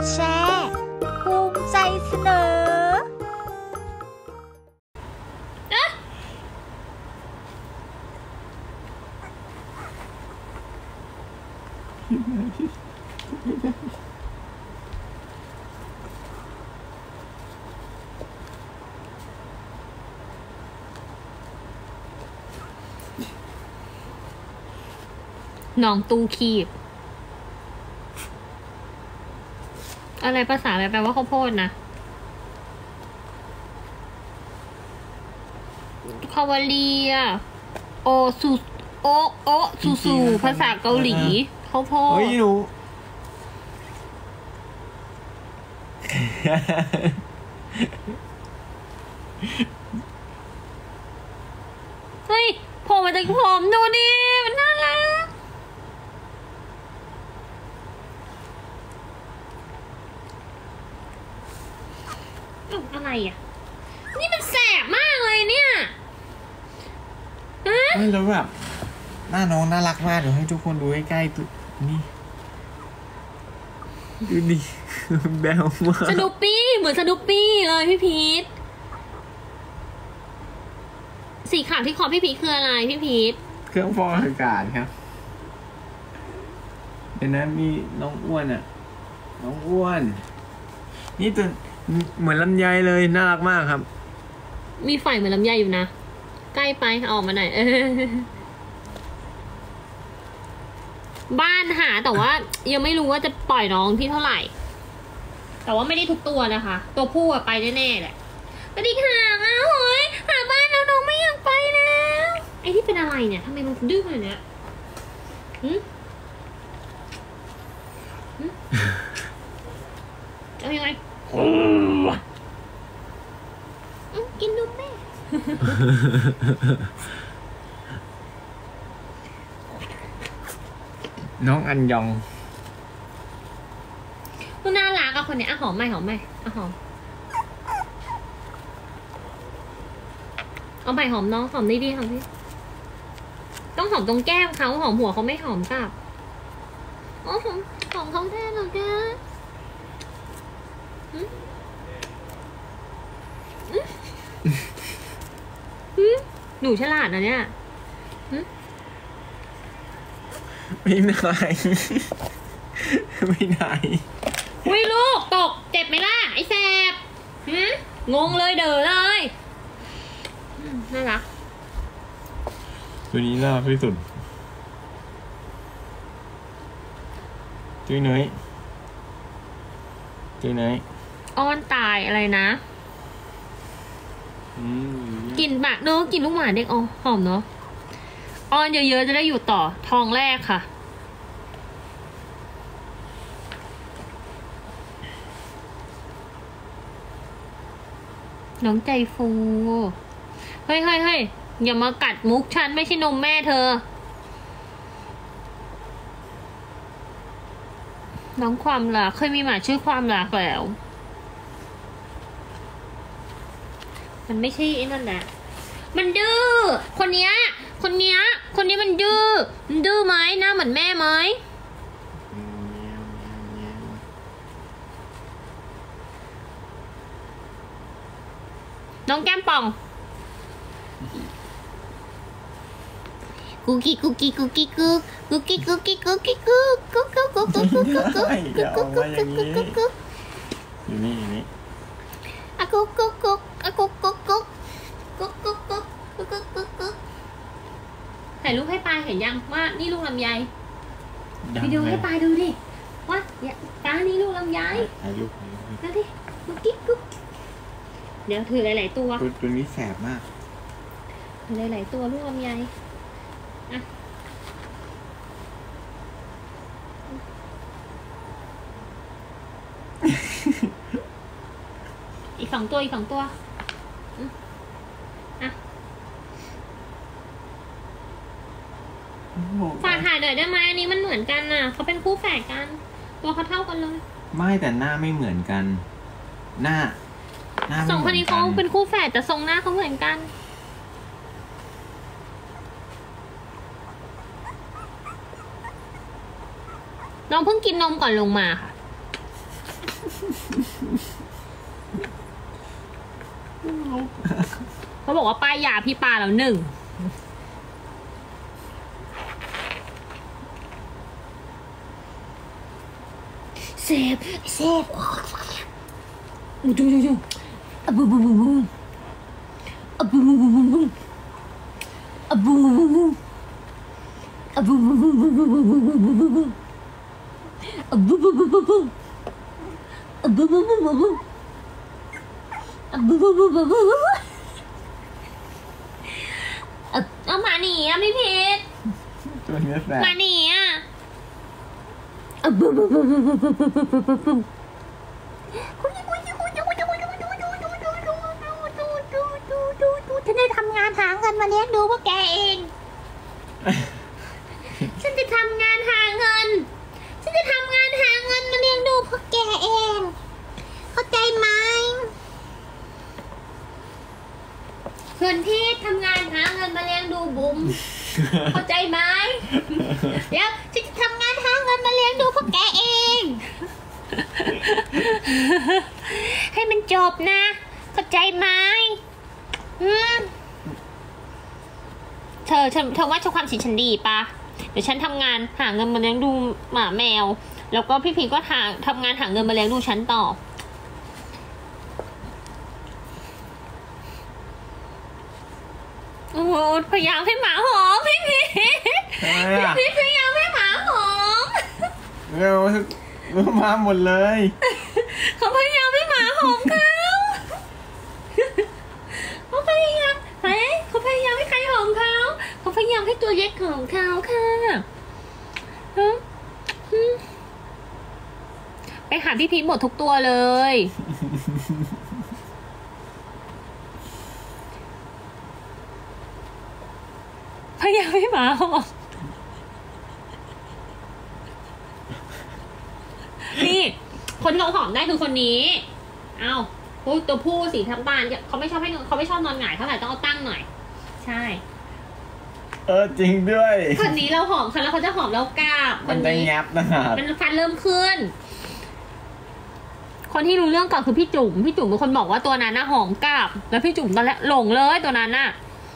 ดแชร์ภูมิใจเสนอน้องตู้คีบอะไรภาษาอะไรแปลว่าข้าวโพดนะคาวาเลียโอซูโอซูซูภาษาเกาหลีข้าวโพดเฮ้ยหนูเฮ้ยโผล่มาจากผมดูดิมันน่ารักอะไรอ่ะนี่มันแสบมากเลยเนี่ยไม่แล้วแบบหน้าน้องน่ารักมากเดี๋ยวให้ทุกคนดูใกล้ๆตัวนี่ดูดิแบลมากสนุปปี้เหมือนสนุปปี้เลยพี่พีทสีขาวที่คอพี่พีทคืออะไรพี่พีทเครื่องฟอกอากาศครับเดี๋ยวนะมีน้องอ้วนอ่ะน้องอ้วนนี่ตัวเหมือนลำไยเลยน่ารักมากครับมีไฟเหมือนลำไยอยู่นะใกล้ไปออกมาหน่อยบ้านหาแต่ว่ายังไม่รู้ว่าจะปล่อยน้องที่เท่าไหร่แต่ว่าไม่ได้ทุกตัวนะคะตัวผู้ไปแน่ๆแหละกระดิกหางอ่ะเฮ้ยหาบ้านแล้วน้องไม่อยากไปแล้วไอ้ที่เป็นอะไรเนี่ยทำไมมันดื้อขนาดนี้เอายังไงกินนมแม่น้องอันยองมันน่ารักอะคนเนี้ยหอมไหมหอมไหมหอมเอาไปหอมน้องหอมดีๆหอมดิต้องหอมตรงแก้มเขาหอมหัวเขาไม่หอมกับอ๋อหอมเขาแท้หรอแกหนูฉลาดนะเนี่ยไม่ได้ไม่ได้อุ้ยลูกตกเจ็บไหมล่ะไอ้แสบงงเลยเด้อเลยน่ารักตัวนี้น่ารักที่สุดตุ้ยเนยอ้อนตายอะไรนะกินหมากเนอะกินลูกหมาเด็กอ๋อหอมเนอะอ้อนเยอะๆจะได้อยู่ต่อทองแรกค่ะน้องใจฟูเฮ้ยอย่ามากัดมุกฉันไม่ใช่นมแม่เธอน้องความรักเคยมีหมาชื่อความรักแล้วมันไม่ใช่ไอ้นั่นแหละมันดื้อคนนี้มันดื้อไหมหน้าเหมือนแม่ไหมน้องแก้มป่องกุ๊กกุ๊กกุ๊กอยู่นี่อะกุ๊กถ่ายรูปให้ปลาเห็นยังว่านี่ลูกลำไยวิดีโอให้ปลาดูดิว่าปลานี่ลูกลำไยถ่ายรูปนะดิกุ๊กเดี๋ยวถือหลายๆตัวนี้แสบมากถือหลายๆตัวลูกลำไยอ่ะอีก2 ตัวอ่ะฝากถ่ายหน่อยได้ไหมอันนี้มันเหมือนกันน่ะเขาเป็นคู่แฝดกันตัวเขาเท่ากันเลยไม่แต่หน้าไม่เหมือนกันหน้า 2 คนนี้เขาเป็นคู่แฝดแต่ทรงหน้าเขาเหมือนกันน้องเพิ่งกินนมก่อนลงมาค่ะเขาบอกว่าป้ายยาพี่ปาแล้วหนึ่งเซฟดูอะบูบูบูบูอะบูบูบูบูอะบูบูบูบูอะบูบูบูบูบูบูบูบูบูอะบูบูบูบูบูอะบูบูบูบูบูอะบูบูบูบูบูเอาหมาหนีอ่ะพี่พีทตัวนี้แสบหมาหนีอ่ะฉันจะทำงานหาเงินมาเลี้ยงดูพวกแกเอง ฉันจะทำงานหาเงิน ฉันจะทำงานหาเงินมาเลี้ยงดูพวกแกเอง เข้าใจไหมส่วนที่ทำงานหาเงินมาเลี้ยงดูบุ๋ม เข้าใจไหมเดี๋ยวฉันจะทำงานหาเงินมาเลี้ยงดูพวกแกเอง ให้มันจบนะ เข้าใจไหมเธอว่าความคิดฉันดีปะเดี๋ยวฉันทำงานหาเงินมาเลี้ยงดูหมาแมว แล้วก็พี่พีก็ทำงานหาเงินมาเลี้ยงดูฉันต่อโอ้โหพยายามให้หมาหอมพี่พีพี่พยายามให้หมาหอมเร็วมาหมดเลยเขาพยายามให้หมาหอมเขาพยายามให้ใครหอมเขาพยายามให้ตัวเล็กหอมเขาค่ะไปหาพี่พีหมดทุกตัวเลยพยายามให้หมาหอมนี่คนที่เขาหอมได้คือคนนี้เอ้าตัวผู้สีทั้งบานเขาไม่ชอบนอนหงายเท่าไหร่ต้องเอาตั้งหน่อยใช่จริงด้วยคนนี้เราหอมเขาแล้วเขาจะหอมแล้วกราบมันจะแงบนะครับมันฟันเริ่มขึ้นคนที่รู้เรื่องก่อนคือพี่จุ๋มเป็นคนบอกว่าตัวนั้นน่ะหอมกราบแล้วพี่จุ๋มตอนแรกหลงเลยตัวนั้นน่ะ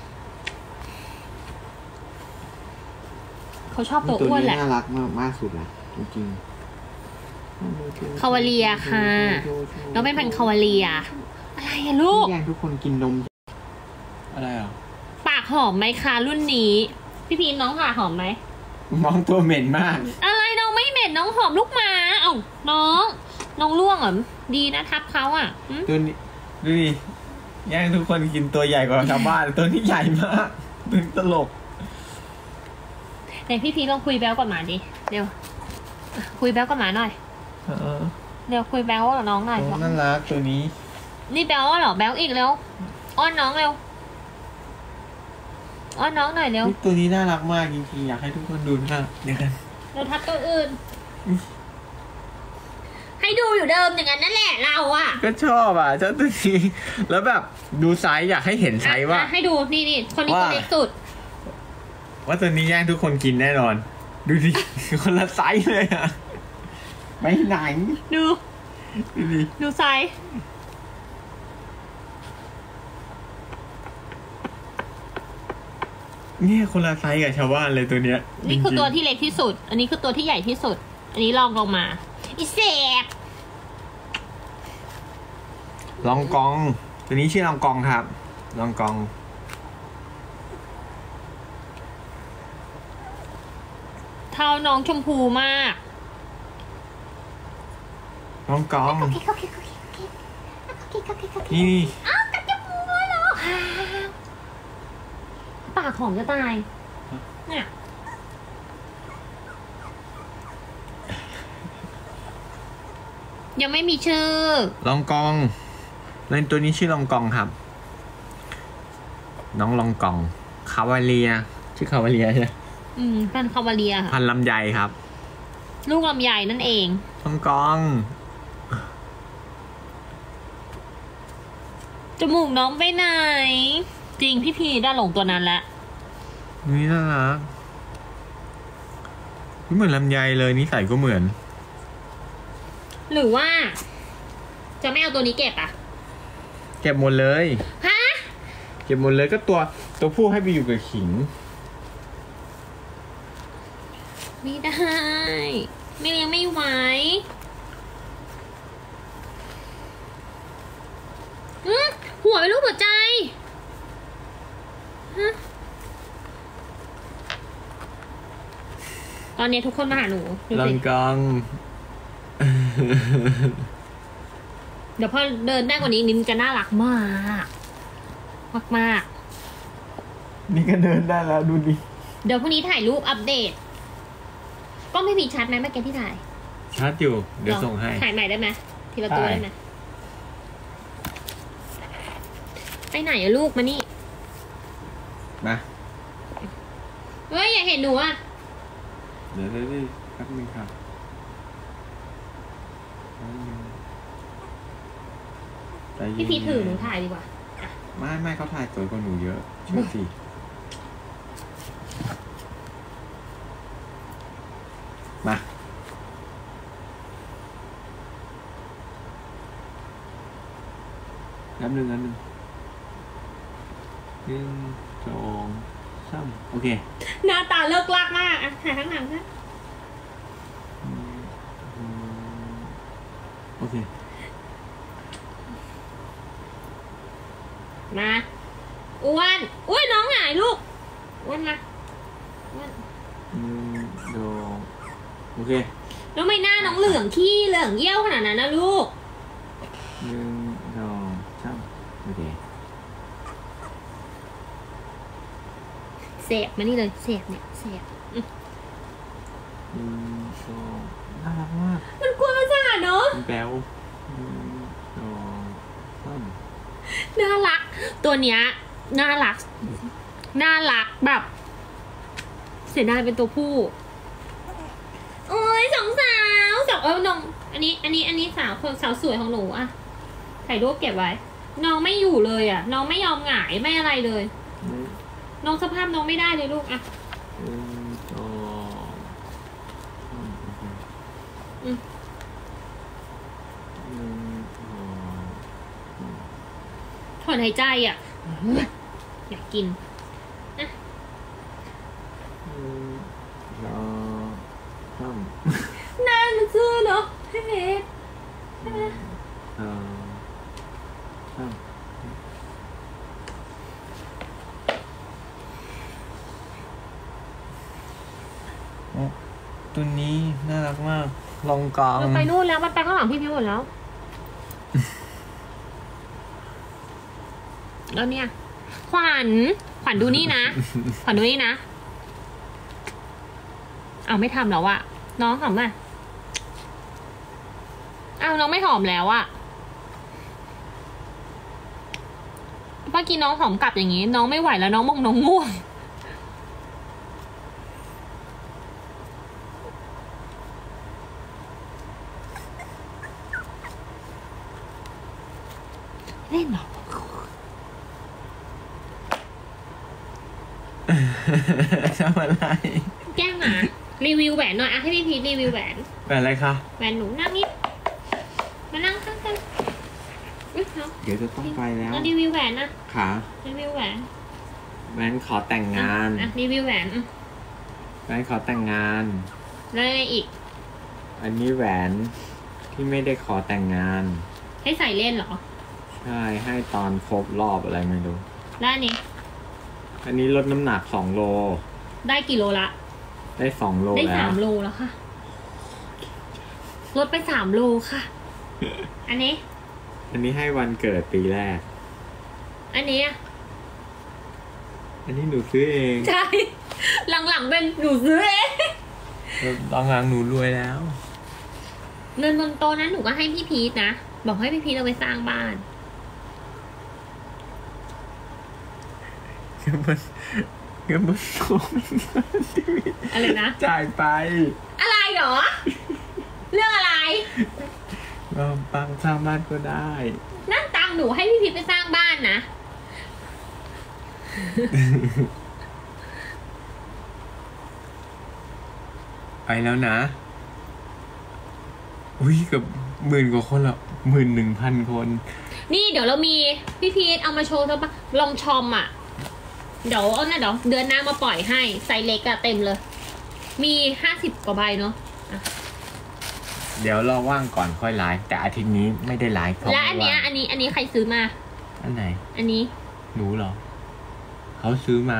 เขาชอบตัวอ้วนแหละน่ารักมากสุดเลยจริงคาวาเลียค่ะน้องเป็นพันธุ์คาวาเลียอะไรอะลูกแย่งทุกคนกินนมอะไรอ่ะปากหอมไหมคะรุ่นนี้พี่พีน้องค่ะหอมไหมน้องตัวเหม็นมากอะไรน้องไม่เหม็นน้องหอมลูกหมาเอ้าน้องล่วงเหรอดีนะทับเขาอ่ะตัวนี้ดูดิแย่งทุกคนกินตัวใหญ่กว่าชาวบ้านตัวนี้ใหญ่มากตึงตลกไหนพี่พีลองคุยแบ๊วกับหมาดิเดี๋ยวคุยแบ๊วกับหมาหน่อยเดี๋ยวคุยแบ๊วกับน้องหน่อยน่ารักตัวนี้นี่แบ๊วเหรอแบ๊วอีกแล้วอ้อนน้องเร็วอ้อนน้องหน่อยเร็วตัวนี้น่ารักมากจริงๆอยากให้ทุกคนดูนะเดี๋ยวกันเราทับตัวอื่นให้ดูอยู่เดิมอย่างนั้นนั่นแหละเราอ่ะก็ชอบอ่ะเจ้าตัวนี้แล้วแบบดูไซส์อยากให้เห็นไซส์ว่าให้ดูนี่คนนี้ตัวเล็กสุดว่าตัวนี้แย่งทุกคนกินแน่นอนดูดิคนละไซส์เลยอ่ะไม่ไหนดูไซส์นี่คนละไซส์กับชาวบ้านเลยตัวเนี้ยนี่คือตัวที่เล็กที่สุดอันนี้คือตัวที่ใหญ่ที่สุดอันนี้ลองลงมาอีเสบลองกองตัวนี้ชื่อลองกองครับลองกองเท้าน้องชมพูมากลองกองนี่อ้าวกัดจมูกเหรอปากหอมจะตายเนี่ยยังไม่มีชื่อลองกองเล่นตัวนี้ชื่อลองกองครับน้องลองกองคาวาเลียชื่อคาวาเลียใช่พันคาวาเลียพันลำไยครับลูกลำไยนั่นเองลองกองจมูกน้องไปไหนจริงพี่พีได้หลงตัวนั้นแล้วนี่น่ารักเหมือนลำไยเลยนิสัยก็เหมือนหรือว่าจะไม่เอาตัวนี้เก็บอ่ะเก็บหมดเลยฮะเก็บหมดเลยก็ตัวผู้ให้ไปอยู่กับขิงไม่ได้ ไม่เลี้ยงไม่ไหวหัวเป็นรูปหัวใจฮะตอนนี้ทุกคนมาหาหนูดูลัสิงกังเดี๋ยวพอเดินได้กว่านี้นิ้มจะน่ารักมาก มากนี่ก็เดินได้แล้วดูดิเดี๋ยวพรุ่งนี้ถ่ายรูปอัปเดตก็ไม่มีชัดไหมเมื่อกี้ที่ถ่ายชัดอยู่ เดี๋ยวส่งให้ถ่ายใหม่ได้ไหมทีละตัวได้ได้ไหมไปไหนอะลูกมานี่มาเฮ้ยอย่าเห็นหนูอะเดี๋ยวแป๊บนึงครับแป๊บนึงใจเย็นพี่พีถือหนูถ่ายดีกว่าไม่เขาถ่ายสวยกว่าหนูเยอะเชื่อสิมาแป๊บนึง1 2 3โอเคหน้าตาเลิกลากมากอะถ่ายข้างหลังค่ะโอเคมาอ้วนอุ้ยน้องหายลูกอ้วนมาอ้วนโอเคแล้วไม่หน้าน้องเหลืองขี้เหลืองเยี่ยวขนาดนั้นนะลูก 1 2 3โอเคเสบมานี่เลยเสบเนี่ยเสบ 2น่ารักมากมันกลัวมันสะอาดเนาะแป๊ว1 2 3 น่ารัก ตัวเนี้ยน่ารักน่ารักแบบ เสียดายเป็นตัวผู้โอ้ยสองสาวน้องอันนี้สาวคนสาวสวยของหนูอะถ่ายรูปเก็บไว้ น้องไม่อยู่เลยอะน้องไม่ยอมหงายไม่อะไรเลย น้องสภาพน้องไม่ได้เลยลูกอะถอนหายใจอ่ะ อยากกินนะนานมันซื้อเนาะเฮ้ยตัวนี้น่ารักมาก ลองกองมันไปนู่นแล้วมันไปข้างหลังพี่พิวหมดแล้ว แล้วเนี่ย ขวัญดูนี่นะ ขวัญดูนี่นะ เอาไม่ทำแล้วอะน้องหอมอ่ะเอาน้องไม่หอมแล้วอะเมื่อกี้น้องหอมกลับอย่างนี้ น้องไม่ไหวแล้วน้องน้องง่วงเล่นเหรอทำอะไรแกล้งหมารีวิวแหวนหน่อยอะให้พี่พีทรีวิวแหวนแบบอะไรคะแหวนหนูนั่งนี่มานั่งข้างกันอุ๊ยเนาะเดี๋ยวจะต้องไปแล้วรีวิวแหวนนะขารีวิวแหวนแวนขอแต่งงานอ่ะรีวิวแหวนอ่ะแวนขอแต่งงานแล้วอะไรอีกอันนี้แหวนที่ไม่ได้ขอแต่งงานให้ใส่เล่นเหรอใช่ ให้ตอนครบรอบอะไรไม่รู้แล้วอันนี้อันนี้ลดน้ำหนัก2 โลได้กี่โลละได้2 โลได้แล้ว 3 โลแล้วค่ะลดไป3 โลค่ะ อันนี้อันนี้ให้วันเกิดปีแรกอันนี้อะอันนี้หนูซื้อเองใช่หลังๆเป็นหนูซื้อเองตอนหลังหนูรวยแล้วเงินบนโต๊ะนั้นหนูก็ให้พี่พีทนะบอกให้พี่พีทเอาไปสร้างบ้านเงินบนโต๊ะอะไรนะจ่ายไปอะไรหรอ เรื่องอะไรก็ปังสร้างบ้านก็ได้นั่นตังค์หนูให้พี่พีทไปสร้างบ้านนะไปแล้วนะ อุ้ยกับ 10,000 กว่าคนละ11,000 คนนี่เดี๋ยวเรามีพี่พีทเอามาโชว์ซะปะลองชอมอ่ะเดี๋ยวเอานะเดี๋ยวเดือนหน้ามาปล่อยให้ไซส์เล็กอะเต็มเลย มี50 กว่าใบเนาะเดี๋ยวรอว่างก่อนค่อยไลฟ์แต่อาทิตย์นี้ไม่ได้ไลฟ์และอันเนี้ยอันนี้ใครซื้อมาอันไหนอันนี้หนูเหรอเขาซื้อมา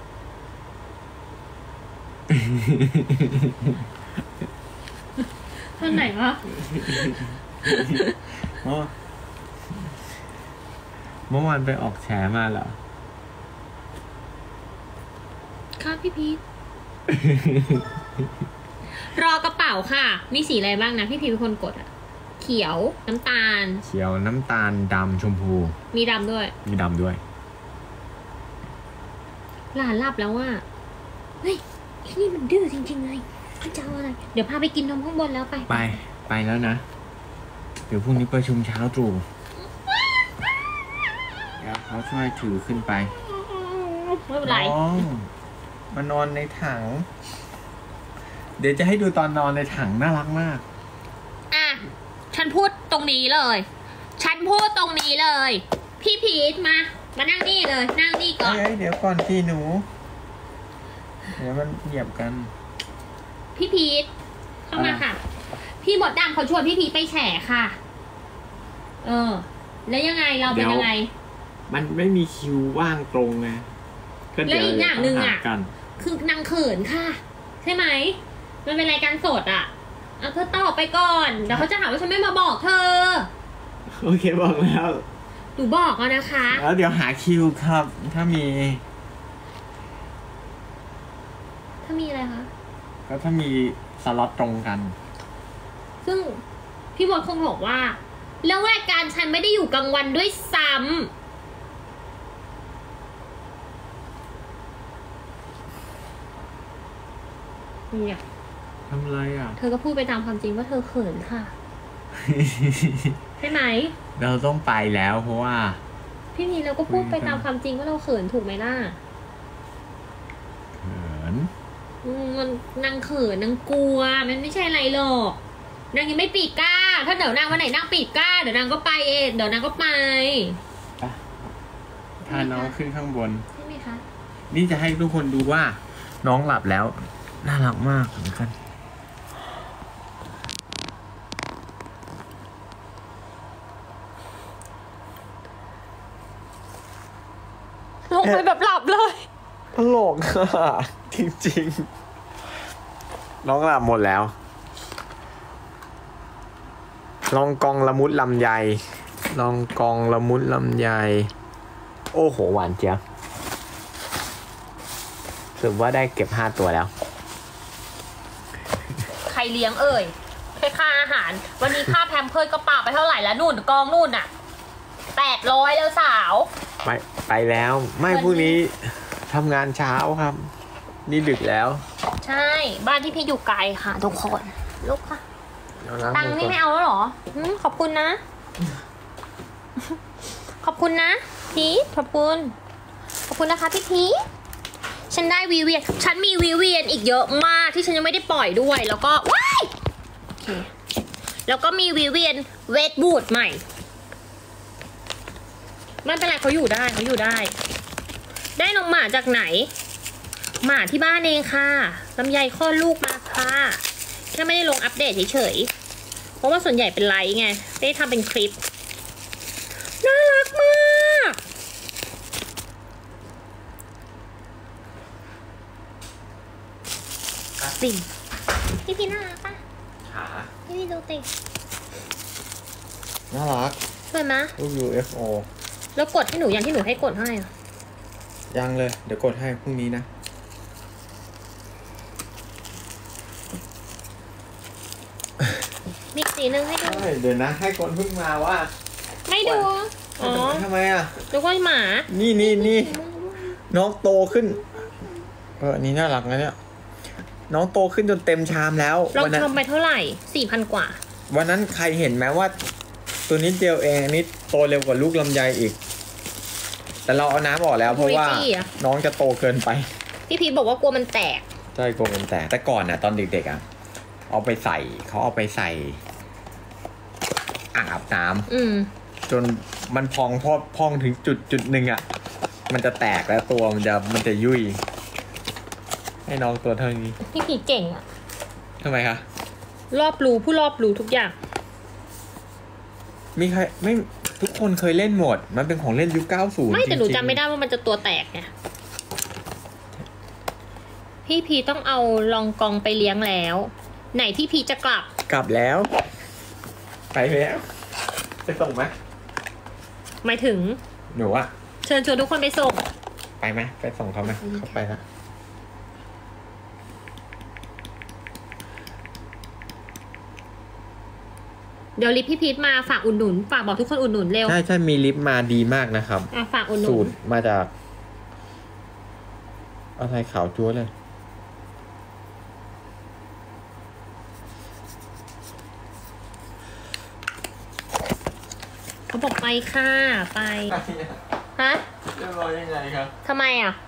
ท่านไหนวะเมื่อวานไปออกแฉมาเหรอค่ะพี่พีท รอกระเป๋าค่ะ มีสีอะไรบ้างนะพี่พีทเป็นคนกดอะเขียวน้ำตาลเขียวน้ำตาลดำชมพูมีดำด้วยมีดำด้วยหลานหลับแล้วว่าเฮ้ยไอ้นี่มันดื้อจริงๆเลยมันจะเอาอะไรเดี๋ยวพาไปกินนมข้างบนแล้วไปไปแล้วนะ เดี๋ยวพรุ่งนี้ประชุมเช้าตรู่เดี๋ยวเขาช่วยถือขึ้นไปไม่เป็นไรน้องมานอนในถัง เดี๋ยวจะให้ดูตอนนอนในถังน่ารักมากอ่ะฉันพูดตรงนี้เลย ฉันพูดตรงนี้เลย พี่พีทมานั่งนี่เลย นั่งนี่ก่อนเฮ้ยเดี๋ยวก่อนที่หนู เดี๋ยวมันเหยียบกันพี่พีทเข้ามาค่ะ พี่หมดดำเขาชวนพี่พีทไปแฉค่ะ แล้วยังไงเราเป็นยังไงมันไม่มีคิวว่างตรงไงแล้วอีกอย่างหนึ่งอ่ะกันคือนางเขินค่ะ ใช่ไหม มันเป็นรายการสดอ่ะเอาเธอตอบไปก่อน เดี๋ยวเขาจะหาว่าฉันไม่มาบอกเธอโอเคบอกแล้วหนูบอกแล้วนะคะแล้วเดี๋ยวหาคิวครับ ถ้ามีถ้ามีอะไรคะก็ถ้ามีสล็อตตรงกันซึ่งพี่บอลคงบอกว่า แล้วรายการฉันไม่ได้อยู่กลางวันด้วยซ้ำเนี่ยทำไรอ่ะเธอก็พูดไปตามความจริงว่าเธอเขินค่ะ ใช่ไหมเราต้องไปแล้วเพราะว่าพี่พีเราก็พูดไปตามความจริงว่าเราเขินถูกไหมล่ะเขินมันนางเขินนางกลัวมันไม่ใช่อะไรหรอกนางยังไม่ปีกกล้า ถ้าเดี๋ยวนางวันไหนนางปีกกล้าเดี๋ยวนางก็ไปเองเดี๋ยวนางก็ไปพาน้องขึ้นข้างบนใช่ไหมคะนี่จะให้ทุกคนดูว่า น้องหลับแล้ว น่ารักมากเหมือนกันลงไปแบบหลับเลยตลกอ่ะ จริงๆ น้องหลับหมดแล้ว ลองกองละมุดลำไย ลองกองละมุดลำไย โอ้โห หวานเจี๊ยบถือว่าได้เก็บ5 ตัวแล้วใครเลี้ยงเอ่ยแค่ค่าอาหาร วันนี้ค่าแพมเพิร์สก็ปาไปเท่าไหร่แล้วนู่นกองนู่นอ่ะ800แล้วสาวไปแล้ว ไม่พรุ่งนี้ทำงานเช้าครับ นี่ดึกแล้วใช่ บ้านที่พี่อยู่ไกลค่ะทุกคนลูกค่ะเอาล้าตังค์มือนี่ก่อนไม่เอาแล้วเหรอขอบคุณนะ ขอบคุณนะพีทขอบคุณนะคะพี่พีทฉันได้วีเวียนฉันมีวีเวียนอีกเยอะมากที่ฉันยังไม่ได้ปล่อยด้วย แล้วก็ว้ายโอเคแล้วก็มีวีเวียนเวทบูทใหม่ไม่เป็นไรเขาอยู่ได้ ได้น้องหมาจากไหน หมาที่บ้านเองค่ะลำไยคลอดลูกมาค่ะแค่ไม่ได้ลงอัปเดตเฉยๆเพราะว่าส่วนใหญ่เป็นไลฟ์ไงไม่ได้ทำเป็นคลิปน่ารักมากปิ่นพี่น่ารักปะขาพี่ดูติน่ารักสวยไหมรูป UFO แล้วกดให้หนูอย่างที่หนูให้กดให้อะยังเลย เดี๋ยวกดให้พรุ่งนี้นะมีสีนึงให้ดูเดี๋ยวนะ ให้คนเพิ่งมาว่าไม่ดูอ๋อทำไมอ่ะแล้วก็หมานี่น้องโตขึ้นอันนี้น่ารักนะเนี่ย น้องโตขึ้นจนเต็มชามแล้วลองวันนั้นชมไปเท่าไหร่ 4,000 กว่าวันนั้นใครเห็นไหมว่า ตัวนี้เดียวเองอันนี้โตเร็วกว่าลูกลำไยอีก แต่เราเอาน้ำออกแล้วเพราะว่าไม่จี้อะน้องจะโตเกินไปพี่พีทบอกว่ากลัวมันแตกใช่กลัวมันแตกแต่ก่อนน่ะตอนเด็กๆอ่ะเขาเอาไปใส่อ่างอาบน้ำจนมันพองถึงจุดหนึ่งอ่ะมันจะแตกแล้วตัวมันจะยุ่ยให้น้องตัวเท่านี้พี่พีเก่งอ่ะทำไมคะรอบรู้ทุกอย่างมีใครไม่ทุกคนเคยเล่นหมดมันเป็นของเล่นยุค90 ไม่แต่หนูจำไม่ได้ว่ามันจะตัวแตกไงพี่พีต้องเอาลองกองไปเลี้ยงแล้วไหนพี่พีจะกลับแล้วไปแล้วจะส่งไหมหมายถึงหนูอะเชิญชวนทุกคนไปส่งไปไหมไปส่งเขาไหมเขาไปนะเดี๋ยวลิฟต์พี่พีทมาฝากอุดหนุนฝากบอกทุกคนอุดหนุนเร็วใช่มีลิฟต์มาดีมากนะครับฝากอุดหนุนสูตรมาจากอะไรขาวจั๊วเลยเขาบอกไปค่ะไปฮะเรียบร้อยยังไงครับทำไมอ่ะ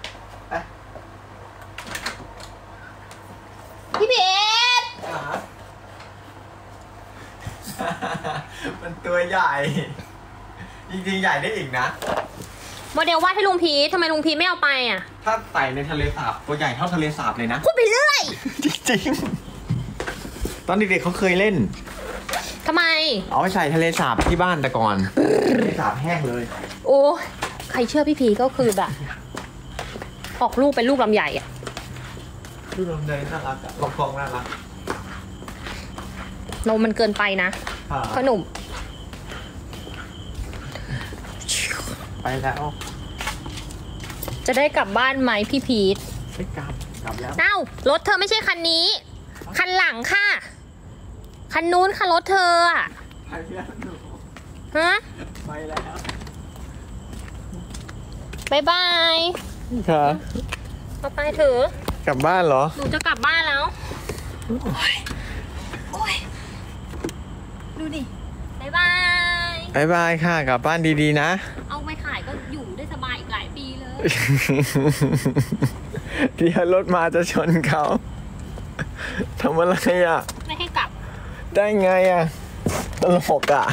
พี่พีทมันตัวใหญ่จริงๆใหญ่ได้อีกนะโมเดลวาดให้ลุงพีททำไมลุงพีทไม่เอาไปอ่ะถ้าใส่ในทะเลสาบตัวใหญ่เท่าทะเลสาบเลยนะพูดไปเรื่อยจริงๆตอนเด็กๆเขาเคยเล่นทำไมเอาไปใส่ทะเลสาบที่บ้านแต่ก่อนทะเลสาบแห้งเลยโอ้ใครเชื่อพี่พีก็คือแบบออกลูกเป็นลูกลำใหญ่อะลูกลำใหญ่น่ารักอะลองฟองน่ารักนมมันเกินไปนะขนมไปแล้วจะได้กลับบ้านไหมพี่พีทไม่กลับแล้วเอ้ารถเธอไม่ใช่คันนี้คันหลังค่ะคันนู้นค่ะรถเธออะไปแล้วหนูฮะไปแล้วบายบายค่ะเอาไปเถอะกลับบ้านเหรอหนูจะกลับบ้านแล้วโอ้ยดูดิบายบายค่ะกลับบ้านดีๆนะเอาไปขายก็อยู่ได้สบายอีกหลายปีเลยเดี๋ยวรถมาจะชนเขาทำอะไรอ่ะไม่ให้กลับได้ไงอ่ะตลกอ่ะ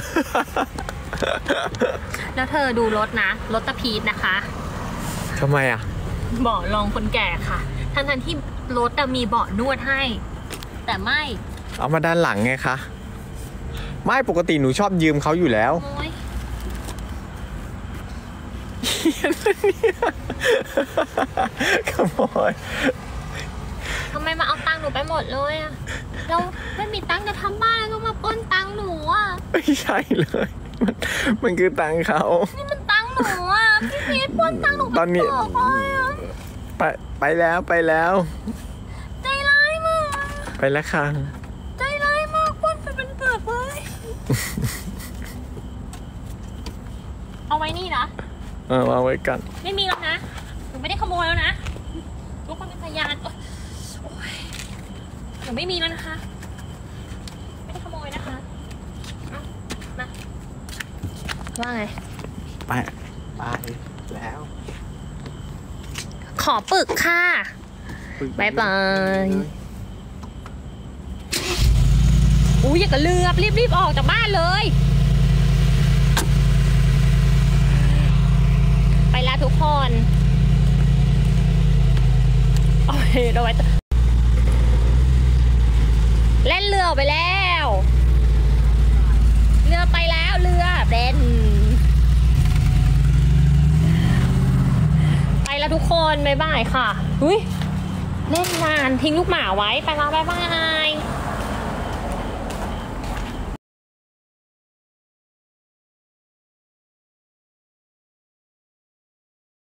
แล้วเธอดูรถนะรถตะพีทนะคะทำไมอ่ะเบาะรองคนแก่ค่ะทั้งที่รถจะมีเบาะนวดให้แต่ไม่เอามาด้านหลังไงคะไม่ปกติหนูชอบยืมเขาอยู่แล้วขโมยทำไมมาเอาตังค์หนูไปหมดเลยอะเราไม่มีตังค์จะทำบ้านแล้วก็มาปล้นตังค์หนูอะไม่ใช่เลยมันคือตังค์เขานี่มันตังค์หนูอะพี่พีทปล้นตังค์หนูตอนนี้ไปแล้วใจร้ายมากไปแล้วค่ะใจร้ายมากปล้นไปเป็นเปลือกเลยเอาไว้นี่นะเอาไว้กันไม่มีแล้วนะหนูไม่ได้ขโมยแล้วนะทุกคนเป็นพยานหนูไม่มีแล้วนะคะไม่ได้ขโมยนะคะมาว่าไงไปแล้วขอปึกค่ะบายบายอย่ากระเลือบรีบออกจากบ้านเลยไปแล้วทุกคนโอเคเราไว้เล่นเรือไปแล้วเรือไปแล้วเรือเด่นไปแล้วทุกคนบ๊ายบายค่ะเล่นนานทิ้งลูกหมาไว้ไปแล้วบ๊ายบาย